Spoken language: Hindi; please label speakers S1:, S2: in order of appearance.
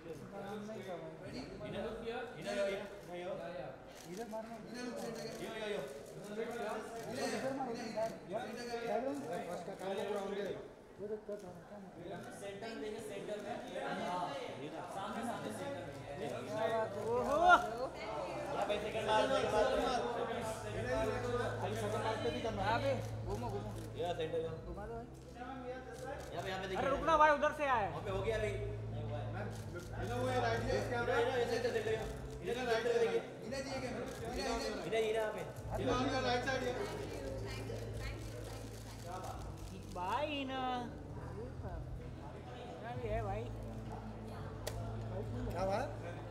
S1: इधर मारना
S2: यो
S1: इधर मारो बैकग्राउंड फर्स्ट का काम पूरा हो गया वो देखो
S2: सेंटर देंगे सेंटर में सामने सामने सेंटर में
S1: ओहो
S2: या पे सेकंड मार
S1: अभी सेकंड मार पे भी करना यहां पे घूमो
S2: या सेंटर
S1: घुमा दो
S2: यहां पे देखिए
S1: अरे रुकना भाई उधर से आए
S2: वहां पे हो गया अभी
S3: इधर वो राइट से कैमरा
S2: इधर सेंटर राइट से देखिए
S3: इधर दिए कैमरा
S2: इधर यहां पे
S3: इधर राइट साइड है
S1: भाई ना क्या भी है भाई
S3: क्या बात